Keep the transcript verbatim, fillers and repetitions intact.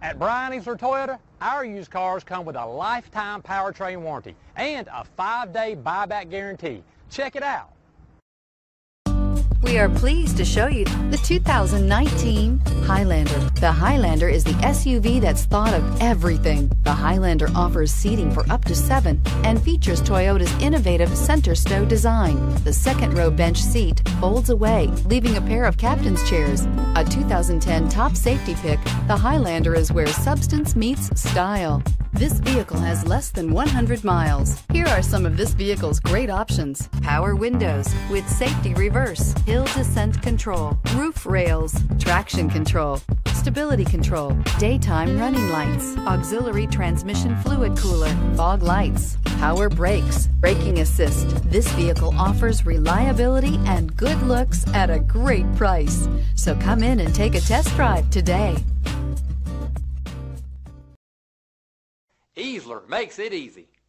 At Bryan Easler Toyota, our used cars come with a lifetime powertrain warranty and a five-day buyback guarantee. Check it out. We are pleased to show you the two thousand nineteen Highlander. The Highlander is the S U V that's thought of everything. The Highlander offers seating for up to seven and features Toyota's innovative center stow design. The second row bench seat folds away, leaving a pair of captain's chairs. A two thousand ten top safety pick, the Highlander is where substance meets style. This vehicle has less than one hundred miles. Here are some of this vehicle's great options: power windows with safety reverse, hill descent control, roof rails, traction control, stability control, daytime running lights, auxiliary transmission fluid cooler, fog lights, power brakes, braking assist. This vehicle offers reliability and good looks at a great price. So come in and take a test drive today. Easler makes it easy.